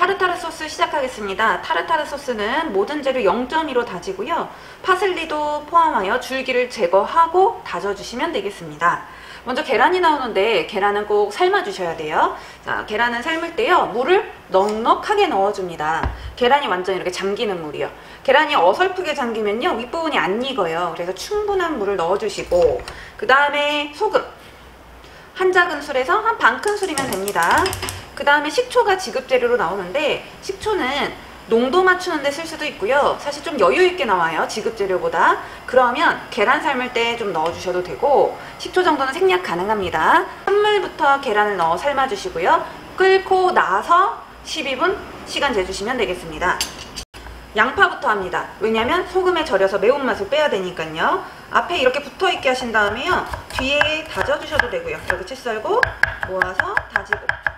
타르타르 소스 시작하겠습니다. 타르타르 소스는 모든 재료 0.2로 다지고요. 파슬리도 포함하여 줄기를 제거하고 다져주시면 되겠습니다. 먼저 계란이 나오는데 계란은 꼭 삶아주셔야 돼요. 자, 계란은 삶을 때요. 물을 넉넉하게 넣어줍니다. 계란이 완전 이렇게 잠기는 물이요. 계란이 어설프게 잠기면요. 윗부분이 안 익어요. 그래서 충분한 물을 넣어주시고 그 다음에 소금 한 작은술에서 한 반큰술이면 됩니다. 그 다음에 식초가 지급재료로 나오는데 식초는 농도 맞추는 데 쓸 수도 있고요. 사실 좀 여유 있게 나와요. 지급재료보다. 그러면 계란 삶을 때 좀 넣어주셔도 되고 식초 정도는 생략 가능합니다. 찬물부터 계란을 넣어 삶아주시고요. 끓고 나서 12분 시간 재주시면 되겠습니다. 양파부터 합니다. 왜냐면 소금에 절여서 매운맛을 빼야 되니까요. 앞에 이렇게 붙어있게 하신 다음에요. 뒤에 다져주셔도 되고요. 이렇게 채 썰고 모아서 다지고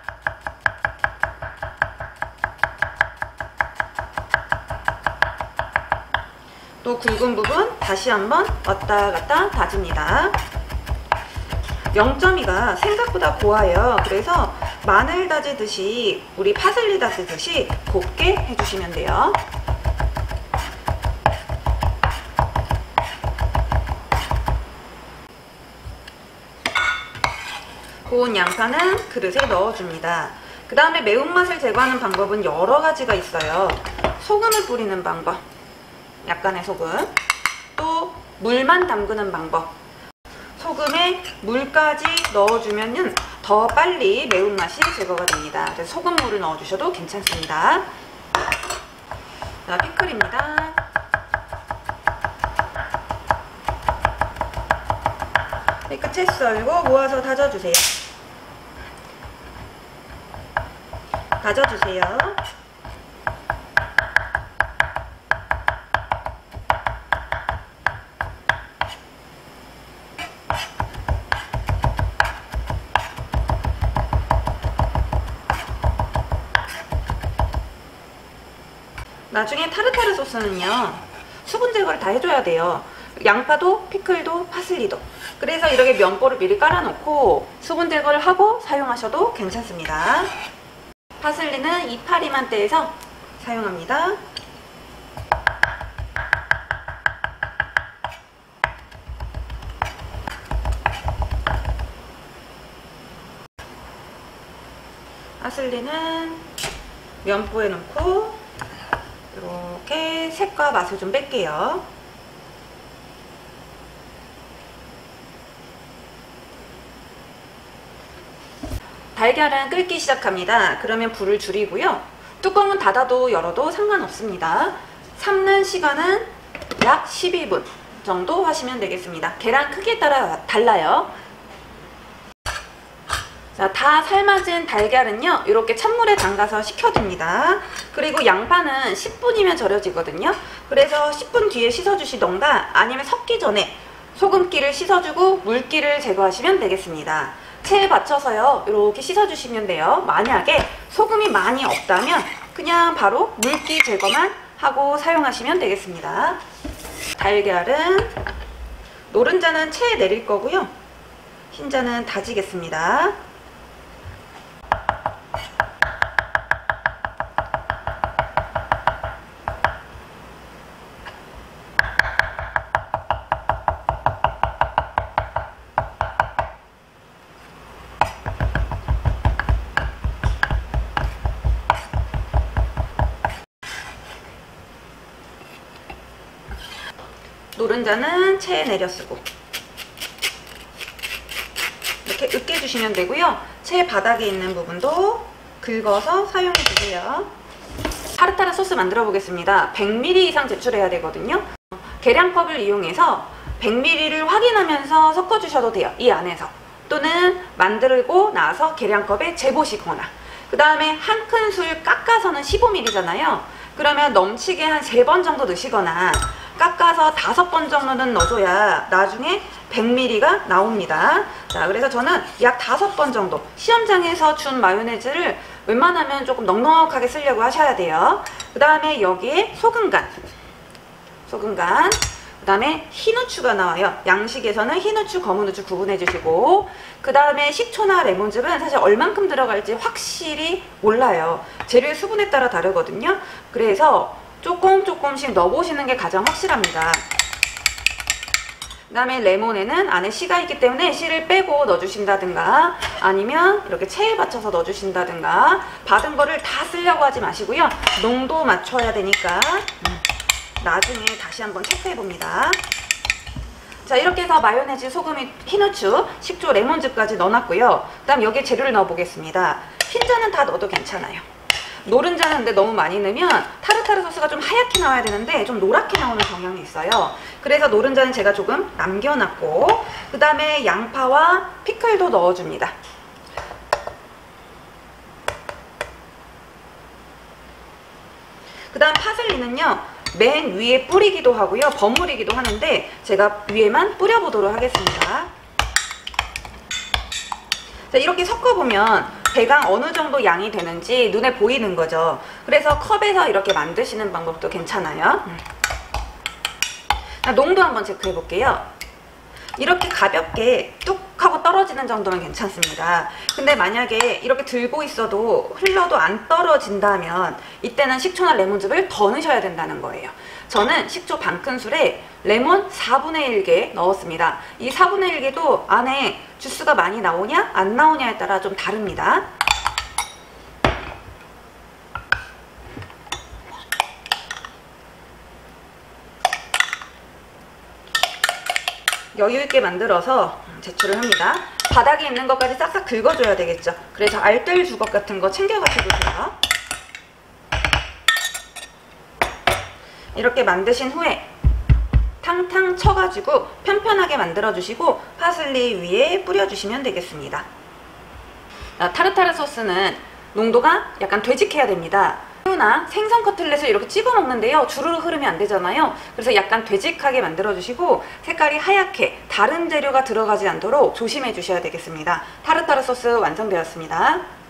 또 굵은 부분 다시 한번 왔다 갔다 다집니다. 0.2가 생각보다 고와요. 그래서 마늘 다지듯이 우리 파슬리 다지듯이 곱게 해주시면 돼요. 고운 양파는 그릇에 넣어줍니다. 그 다음에 매운맛을 제거하는 방법은 여러 가지가 있어요. 소금을 뿌리는 방법, 약간의 소금, 또 물만 담그는 방법, 소금에 물까지 넣어주면 더 빨리 매운맛이 제거가 됩니다. 그래서 소금물을 넣어주셔도 괜찮습니다. 자, 피클입니다. 끝에 썰고 모아서 다져주세요. 다져주세요. 나중에 타르타르 소스는요. 수분 제거를 다 해줘야 돼요. 양파도 피클도 파슬리도. 그래서 이렇게 면보를 미리 깔아놓고 수분 제거를 하고 사용하셔도 괜찮습니다. 파슬리는 이파리만 떼서 사용합니다. 파슬리는 면보에 넣고 이렇게 색과 맛을 좀 뺄게요. 달걀은 끓기 시작합니다. 그러면 불을 줄이고요. 뚜껑은 닫아도 열어도 상관없습니다. 삶는 시간은 약 12분 정도 하시면 되겠습니다. 계란 크기에 따라 달라요. 자, 다 삶아진 달걀은요. 이렇게 찬물에 담가서 식혀둡니다. 그리고 양파는 10분이면 절여지거든요. 그래서 10분 뒤에 씻어주시던가 아니면 섞기 전에 소금기를 씻어주고 물기를 제거하시면 되겠습니다. 체에 받쳐서요. 이렇게 씻어주시면 돼요. 만약에 소금이 많이 없다면 그냥 바로 물기 제거만 하고 사용하시면 되겠습니다. 달걀은 노른자는 체에 내릴 거고요. 흰자는 다지겠습니다. 노른자는 체에 내려 쓰고 이렇게 으깨주시면 되고요. 체 바닥에 있는 부분도 긁어서 사용해 주세요. 타르타르 소스 만들어 보겠습니다. 100ml 이상 제출해야 되거든요. 계량컵을 이용해서 100ml를 확인하면서 섞어 주셔도 돼요. 이 안에서. 또는 만들고 나서 계량컵에 재보시거나 그 다음에 한 큰술 깎아서는 15ml잖아요. 그러면 넘치게 한 3번 정도 넣으시거나 깎아서 5번 정도는 넣어줘야 나중에 100ml가 나옵니다. 자, 그래서 저는 약 5번 정도 시험장에서 준 마요네즈를 웬만하면 조금 넉넉하게 쓰려고 하셔야 돼요. 그 다음에 여기에 소금간 그 다음에 흰 후추가 나와요. 양식에서는 흰 후추, 검은 후추 구분해 주시고 그 다음에 식초나 레몬즙은 사실 얼만큼 들어갈지 확실히 몰라요. 재료의 수분에 따라 다르거든요. 그래서 조금씩 넣어보시는 게 가장 확실합니다. 그 다음에 레몬에는 안에 씨가 있기 때문에 씨를 빼고 넣어주신다든가 아니면 이렇게 체에 받쳐서 넣어주신다든가 받은 거를 다 쓰려고 하지 마시고요. 농도 맞춰야 되니까 나중에 다시 한번 체크해 봅니다. 자, 이렇게 해서 마요네즈, 소금, 흰 후추, 식초, 레몬즙까지 넣어놨고요. 그 다음 여기에 재료를 넣어보겠습니다. 흰자는 다 넣어도 괜찮아요. 노른자는 근데 너무 많이 넣으면 타르타르 소스가 좀 하얗게 나와야 되는데 좀 노랗게 나오는 경향이 있어요. 그래서 노른자는 제가 조금 남겨놨고 그 다음에 양파와 피클도 넣어줍니다. 그 다음 파슬리는요, 맨 위에 뿌리기도 하고요, 버무리기도 하는데 제가 위에만 뿌려보도록 하겠습니다. 자, 이렇게 섞어보면 대강 어느 정도 양이 되는지 눈에 보이는 거죠. 그래서 컵에서 이렇게 만드시는 방법도 괜찮아요. 농도 한번 체크해 볼게요. 이렇게 가볍게 뚝 하고 떨어지는 정도면 괜찮습니다. 근데 만약에 이렇게 들고 있어도 흘러도 안 떨어진다면 이때는 식초나 레몬즙을 더 넣으셔야 된다는 거예요. 저는 식초 반 큰술에 레몬 4분의 1개 넣었습니다. 이 4분의 1개도 안에 주스가 많이 나오냐 안 나오냐에 따라 좀 다릅니다. 여유있게 만들어서 제출을 합니다. 바닥에 있는 것까지 싹싹 긁어줘야 되겠죠. 그래서 알뜰 주걱 같은 거 챙겨가시고 계세요. 이렇게 만드신 후에 탕탕 쳐가지고 편편하게 만들어주시고 파슬리 위에 뿌려주시면 되겠습니다. 타르타르 소스는 농도가 약간 되직해야 됩니다. 새우나 생선 커틀렛을 이렇게 찍어 먹는데요, 주르륵 흐르면 안 되잖아요. 그래서 약간 되직하게 만들어 주시고 색깔이 하얗게 다른 재료가 들어가지 않도록 조심해 주셔야 되겠습니다. 타르타르 소스 완성되었습니다.